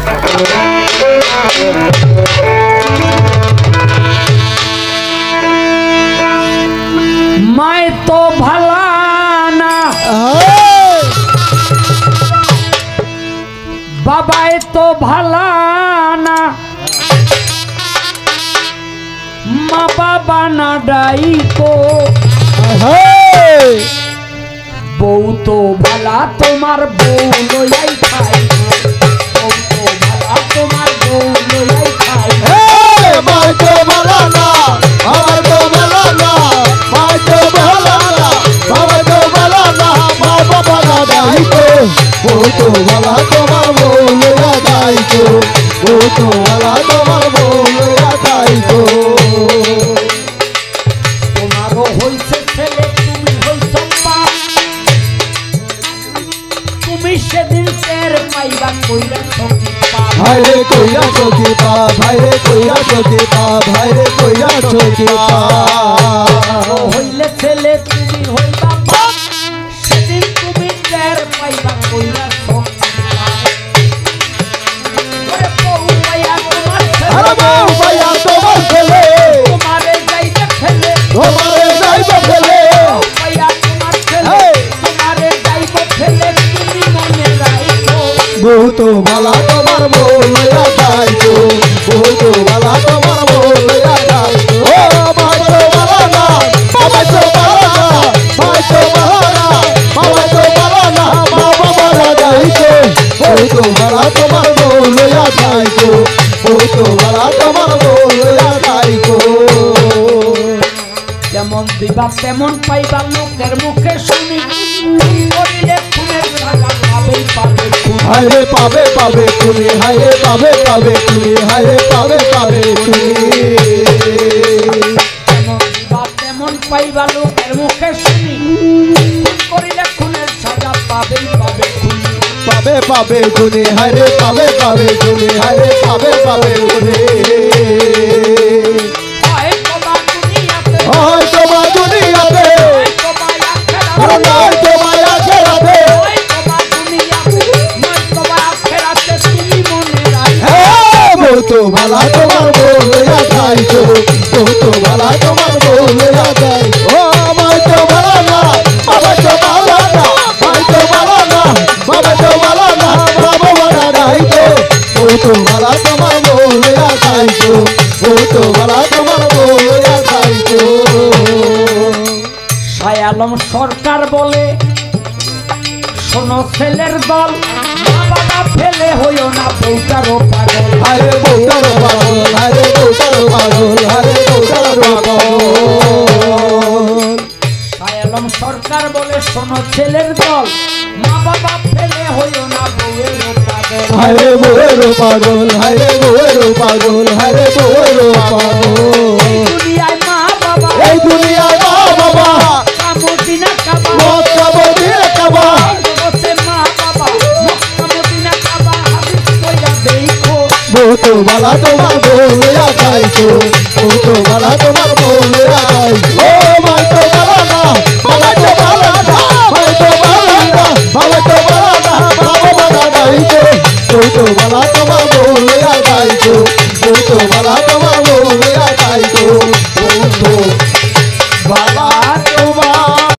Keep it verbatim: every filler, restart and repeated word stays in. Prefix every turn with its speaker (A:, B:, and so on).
A: my तो भला ना बाबाए तो भला ना माँ बाबा ना डाई को बऊ तो भला तुम्हार बऊ लोई खाई बऊ तो भला तुम्हार बऊ लोई खाई
B: माय तो भला ना माय तो भला ना माय तो भला ना माय तो भला ना माँ बाबा ना डाई को बऊ तो भला तुम्हार बऊ लोई खाई को बऊ तो भला तुम्हार बऊ लोई खाई को
A: तुम्हारो होइसे ছেলে তুমি হইছো বাপ তুমি সেদিন টের পাইবা কইরা সখী পাপ
B: ভাইরে কইরা সখী পাপ ভাইরে কইরা সখী পাপ ভাইরে কইরা সখী পাপ
A: হইলে ছেলে তুমি হইবা বাপ সেদিন তুমি টের পাইবা কইরা সখী পাপ ওরে বউ ভাইয়া তোমার
B: আরে বউ ভাইয়া তোমার ছেলে
A: তোমারে যাইতে ছেলে
B: তোমারে যাইবে ছেলে
A: বউ ভাইয়া তোমার ছেলে তোমারে যাইতে ছেলে তুমি মনে রাখো
B: বউ তো ভালা তোমার বউ লইয়া যাইতো বউ তো ভালা তোমার বউ লইয়া যাইতো ও মাই তো ভালা না বাবা তো ভালা না মাই তো ভালা না বাবা তো ভালা না মা বাবা না যাইতো বউ তো ভালা তোমার বউ লইয়া যাইতো বউ তো ভালা তোমার বউ লইয়া যাইতো
A: যেমন দিবা তেমন পাইবা লোকের মুখে শুনি করিলে খুনের সাজা পাবেই পাবে খুনি
B: হায়রে পাবে পাবে তুমি হায়রে পাবে পাবে তুমি হায়রে পাবে পাবে তুমি
A: যেমন দিবা তেমন পাইবা লোকের মুখে শুনি করিলে খুনের সাজা পাবেই পাবে খুনি
B: পাবে পাবে তুমি হায়রে পাবে পাবে তুমি হায়রে পাবে পাবে তুমি
A: হয় তোমার দুনিয়াতে
B: হয় তোমার দুনিয়াতে
A: হয় তোমার আখেরাতে
B: নয় তোমার আখেরাতে
A: হয় তোমার দুনিয়াতে নয় তোমার আখেরাতে তুমি মনে রাখো
B: হ্যাঁ বউ তো ভালা তোমার বউ লইয়া যাইতো বউ তো ভালা তোমার বউ লইয়া যাই ও মাই তো ভালা না বাবা তো ভালা না মাই তো ভালা না বাবা তো ভালা না বাবা ভালা যাইতো বউ তো ভালা তোমার বউ লইয়া যাইতো বউ তো ভালা তোমার বউ লইয়া যাইতো
A: শায়ালম সরকার বলে শোনো ছেলের দল মা বাবা ফেলে হইও না বউটারও পাগল
B: আরে বউটার পাগল আরে বউটার পাগল আরে বউটার পাগল
A: শায়ালম সরকার বলে শোনো ছেলের দল মা বাবা ফেলে হইও না বউয়েরও পাগল
B: হায়রে বউয়েরও পাগল হায়রে বউয়েরও পাগল হায়রে বউয়েরও পাগল
A: এই দুনিয়ায় মা বাবা
B: এই দুনিয়ায় মা বাবা
A: Medina Kaaba
B: Mecca Medina Kaaba
A: বসে মা বাবা মক্কা মদিনা কাবা হাদিস কইরা দেখো
B: বউ তো ভালা তোমার বউ লইয়া যাইতো বউ তো ভালা তোমার বউ লইয়া যাইতো